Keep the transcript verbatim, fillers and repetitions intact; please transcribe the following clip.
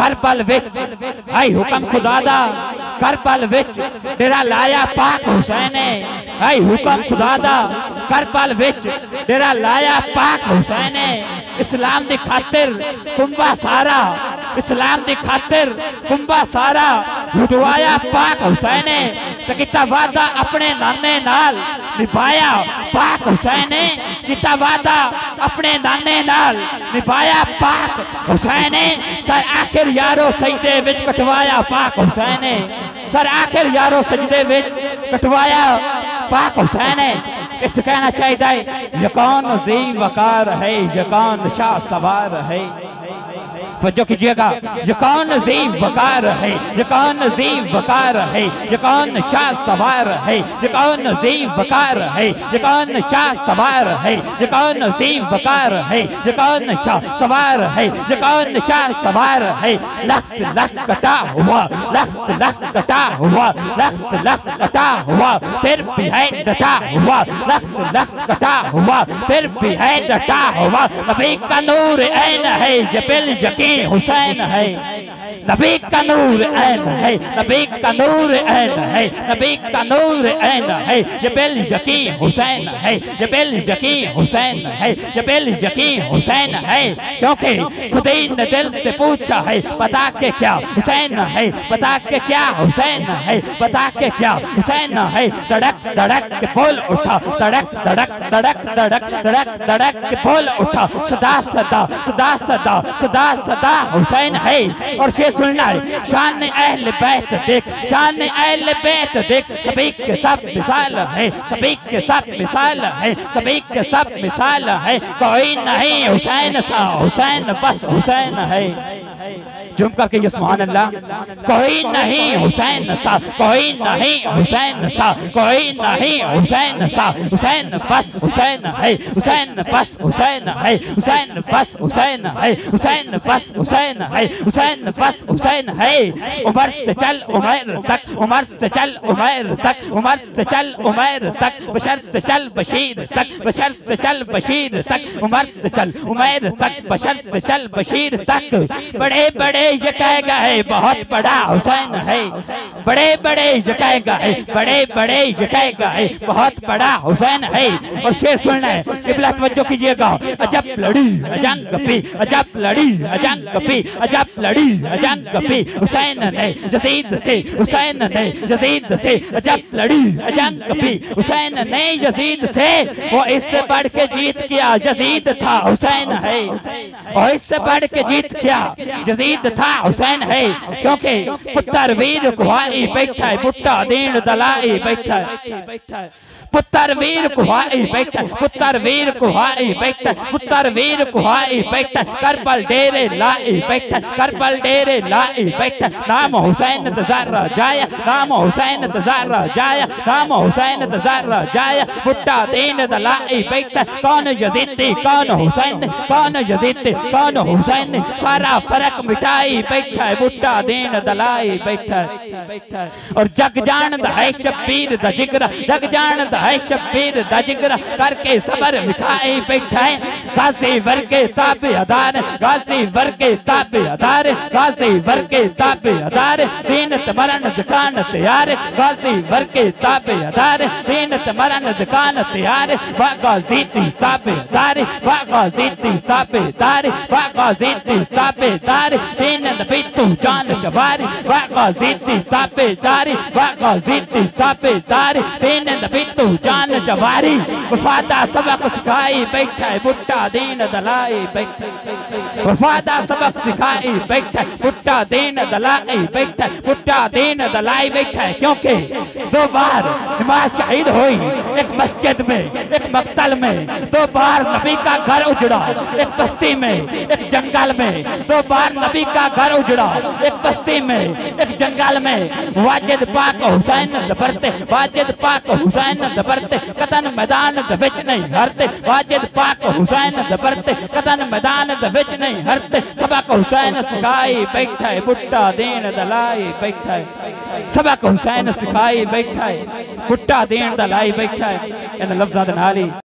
करबल विच आई हुक्म खुदा दा करबल विच डेरा लाया पाक हुसैन ने आई हुक्म खुदा दा करबल विच डेरा लाया पाक हुसैन ने इस्लाम दी खातिर कुंभा सारा इस्लाम दी खातिर कुंभा सारा लुटवाया पाक हुसैन ने ते किता वादा अपने नाने नाल निभाया पाक हुसैन ने किता वादा अपने नाने नाल निभाया पाक हुसैन ने सर आखिर यारो सजदे विच कटवाया पाक हुसैन ने सर आखिर यारो सजदे विच कटवाया पाक हुसैन ने इत कहना चाहिए यकौन जी वकार है यकौन शाह सवार है तवज्जो कीजिएगा यकौन जी वकार है यकौन जी वकार है यकौन शाह सवार है यकौन जी वकार है यकौन शाह सवार है यकौन जी वकार है यकौन शाह सवार है यकौन शाह सवार है लख्त लख्त कटा हुआ लख्त लख्त कटा हुआ लख्त लख्त कटा हुआ फिर भी है डटा हुआ लख्त लख्त कटा हुआ फिर भी है डटा हुआ नबी का नूर ऐन है जबिल यकीन हुसैन है नबी का नूर ऐन है नबी का नूर ऐन है नबी का नूर ऐन है ये बिल यकीन हुसैन है ये बिल यकीन हुसैन है ये बिल यकीन हुसैन है क्योंकि खुदा ने दिल से पूछा है बता के क्या हुसैन है बता के क्या हुसैन है बता के क्या हुसैन है धड़क धड़क के बोल उठा धड़क धड़क धड़क धड़क धड़क धड़क के बोल उठा सदा सदा सदा सदा सदा सदा हुसैन है और शेर सुनना है शान अहल बैत देख शान अहल बैत देख सभी के सब मिसाल है सभी के सब मिसाल है सभी के सब मिसाल है कोई नहीं हुसैन सा हुसैन बस हुसैन है जुम करके ये सुभान अल्लाह कोई नहीं हुसैन सा कोई नहीं हुसैन सा कोई नहीं हुसैन सा हुसैन बस हुसैन है हुसैन बस हुसैन है हुसैन बस हुसैन है हुसैन बस हुसैन है हुसैन बस हुसैन है उमर से चल उमर तक उमर से चल उमर तक उमर से चल उमर तक बशर से चल बशीर तक बशर से चल बशीर तक उमर से चल उमर तक बशर से चल बशीर तक बड़े बड़े ये कहेगा है बहुत बड़ा हुसैन है बड़े बड़े ये कहेगा है बड़े बड़े ये कहेगा है बहुत बड़ा हुसैन है और शेर सुनना है किबला तवज्जो कीजिएगा अजब लड़ी अजंग पी अजब लड़ी अजंग पी अजब लड़ी अजंग पी हुसैन ने यजीद से हुसैन ने यजीद से अजब लड़ी अजंग पी हुसैन ने यजीद से वो इससे बढ़ के जीत किया यजीद था हुसैन है और इससे बढ़ के जीत किया यजीद था हुसैन है क्योंकि पुत्र वीर कुहाई बैठा है बुट्टा दीन दलाई बैठा है पुत्र वीर कुहाई बैठा पुत्र वीर कुहाई बैठा पुत्र वीर कुहाई बैठा करबल डेरे लाई बैठा करबल डेरे लाई बैठा नाम हुसैन तजारा जाया नाम हुसैन तजारा जाया नाम हुसैन तजारा जाया बुट्टा दीन दलाई बैठा कौन यजीदी कौन हुसैन कौन यजीदी कौन हुसैन सारा फर्क मिटाई बैठा है बुट्टा दीन दलाई बैठा है और जग जान है शब्बीर दा जिगरा जग जान है शब्बीर दा जिगरा करके सबर मिठाई बैठा है गाजी वर्गे ताबे अदार गाजी वर्गे ताबे अदार गाजी वर्गे ताबे अदार दीन मरण दुकान तैयार गाजी वर्गे ताबे अदार दीन मरण दुकान तैयार वा गाजी ताबे अदार वा गाजी ताबे अदार वा गाजी ताबे अदार दीन नबी तू जान जवारी वा गाजी ताबे अदार वा गाजी ताबे अदार दीन नबी तू जान जवारी वफादा सबक सिखाई बैठा है बुट्टा दीन दलाई बैठा वफादा सबक सिखाई बैठा बुट्टा दीन दलाई बैठा बुट्टा दीन दलाई बैठा है क्योंकि दो बार नमाज शहीद हुई एक मस्जिद में एक मक्तल में दो बार नबी का घर उजड़ा एक बस्ती में एक जंगल में दो बार नबी का घर उजड़ा एक बस्ती में एक जंगल में वाजिद पाक हुसैन दबरते वाजिद पाक हुसैन दबरते कतन मैदान विच नहीं हरते वाजिद पाक हुसैन दबरते कतन मैदान विच नहीं हरते सबक हुसैन सिखाई बैठा है बुट्टा दीन दलाई बैठा है सबक हुसैन सिखाई बैठा है बुट्टा दीन दलाई बैठा है इन लफ्ज़ां दे नाल ही